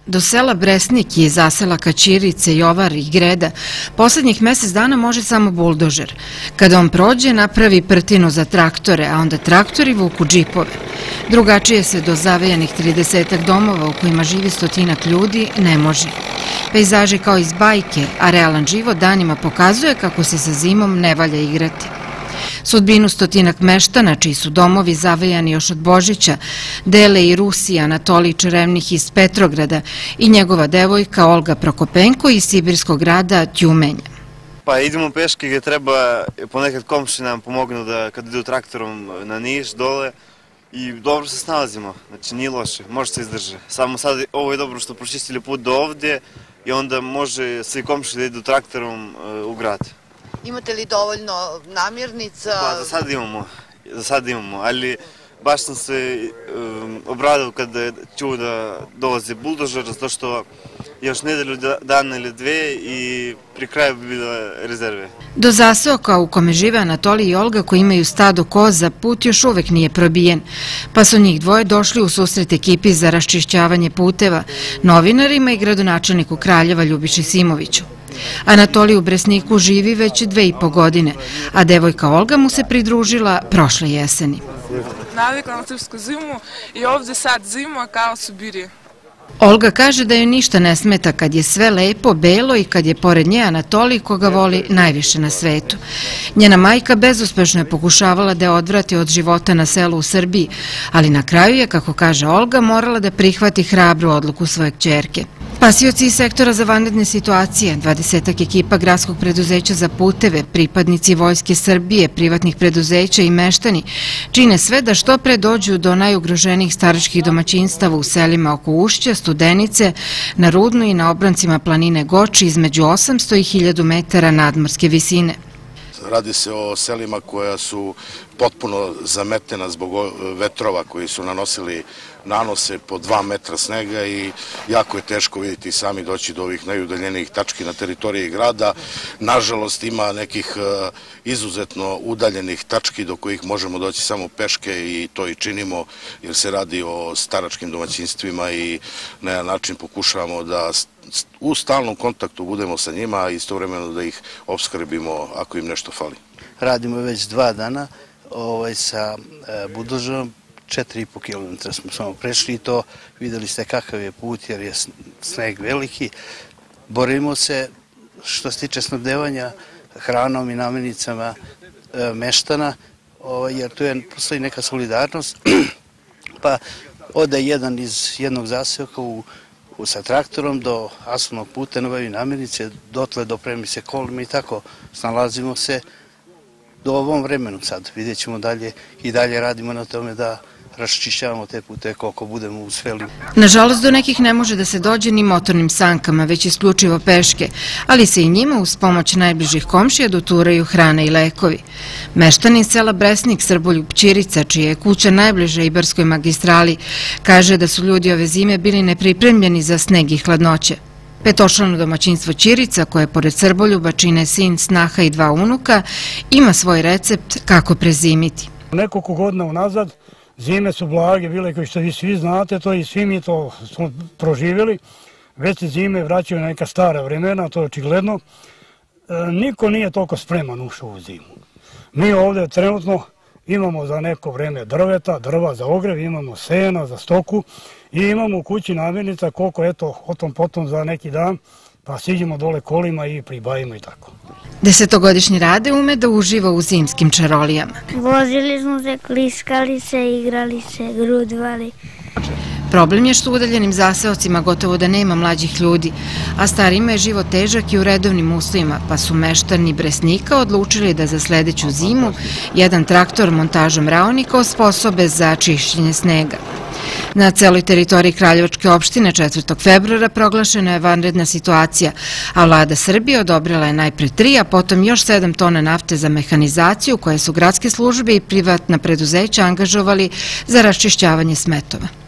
Do sela Bresnik i zaselaka Ćirice, Jovar i Greda poslednjih mesec dana može samo buldožer. Kada on prođe, napravi prtinu za traktore, a onda traktori vuku džipove. Drugačije se do zavejanih 30 domova u kojima živi 100 ljudi ne može. Pejzaži kao iz bajke, a realan život danima pokazuje kako se sa zimom ne valja igrati. Sudbinu 100 meštana, čiji su domovi zavejani još od Božića, dele i Rusi Anatolij Čerevnih iz Petrograda i njegova devojka Olga Prokopenko iz sibirskog grada Tjumenja. Pa idemo peške gdje treba, ponekad komši nam pomognu da kad idu traktorom na Niš dole i dobro se snalazimo, znači nije loše, može se izdrže. Samo sad ovo je dobro što pročistili put do ovdje i onda može svi komši da idu traktorom u grad. Imate li dovoljno namirnica? Pa za sad imamo, ali baš sam se obradao kada čuo da dolazi buldožer, zato što još nedelju dana ili dve i pri kraju bi bila rezerve. Do zaseoka u kome žive Anatolij i Olga, koji imaju stado koza, put još uvek nije probijen, pa su njih dvoje došli u susret ekipi za raščišćavanje puteva, novinarima i gradonačelniku Kraljeva Ljubiši Simoviću. Anatolij u Bresniku živi već 2,5 godine, a devojka Olga mu se pridružila prošle jeseni. Navikla na srpsku zimu i ovdje sad zima kao u Sibiriji. Olga kaže da joj ništa ne smeta kad je sve lepo, belo i kad je pored nje Anatolij koga voli najviše na svetu. Njena majka bezuspešno je pokušavala da je odvrati od života na selu u Srbiji, ali na kraju je, kako kaže Olga, morala da prihvati hrabru odluku svoje kćerke. Spasioci iz sektora za vanredne situacije, 20 ekipa gradskog preduzeća za puteve, pripadnici Vojske Srbije, privatnih preduzeća i meštani čine sve da što pre dođu do najugroženijih staračkih domaćinstava u selima oko Ušća, Studenice, na Rudnu i na obrancima planine Goči između 800 i 1000 metara nadmorske visine. Radi se o selima koja su potpuno zametena zbog vetrova koji su nanose po 2 metra snega i jako je teško vidjeti sami doći do ovih najudaljenijih tački na teritoriji grada. Nažalost ima nekih izuzetno udaljenih tački do kojih možemo doći samo peške i to i činimo jer se radi o staračkim domaćinstvima i na jedan način pokušavamo da u stalnom kontaktu budemo sa njima i istovremeno da ih opskrbimo ako im nešto fali. Radimo već 2 dana sa buldožerom, 4,5 km smo samo prešli i to videli ste kakav je put jer je sneg veliki. Borimo se što se tiče snabdevanja hranom i namirnicama meštana jer tu postoji neka solidarnost pa ode jedan iz jednog zaseoka sa traktorom do asfaltnog puta nabavi namirnice, dotle dopremi se kolima i tako snalazimo se do ovom vremenu sad. Vidjet ćemo dalje i dalje radimo na tome da raščišćavamo te pute koliko budemo uspeli. Nažalost, do nekih ne može da se dođe ni motornim sankama, već isključivo peške, ali se i njima uz pomoć najbližih komšija doturaju hrana i lekovi. Meštanin sela Bresnik Srboljub Ćirica, čija je kuća najbliža Ibarskoj magistrali, kaže da su ljudi ove zime bili nepripremljeni za sneg i hladnoće. Petočlano domaćinstvo Ćirica, koje pored Srboljuba čine sin, snaha i 2 unuka, ima svoj recept kako prezimiti. Nekoliko godina unazad zime su blage bile, kao što vi svi znate, to i svi mi to smo proživjeli. Već se zime vraćaju na neka stara vremena, to je očigledno. Niko nije toliko spreman ušao u zimu. Mi ovdje trenutno imamo za neko vreme drva za ogrev, imamo sena za stoku i imamo u kući namirnica koliko, eto, o tom potom za neki dan, pa siđemo dole kolima i pribavimo i tako. 10-godišnji Rade ume da uživa u zimskim čarolijama. Vozili smo se, kliskali se, igrali se, grudvali. Problem je što u udaljenim zaseocima gotovo da nema mlađih ljudi, a starima je život težak i u redovnim uslovima, pa su meštani Bresnika odlučili da za sledeću zimu jedan traktor montažom raonika osposobe za čišćenje snega. Na celoj teritoriji Kraljevačke opštine 4. februara proglašena je vanredna situacija, a vlada Srbije odobrila je najpre 3, a potom još 7 tona nafte za mehanizaciju koje su gradske službe i privatna preduzeća angažovali za raščišćavanje smetova.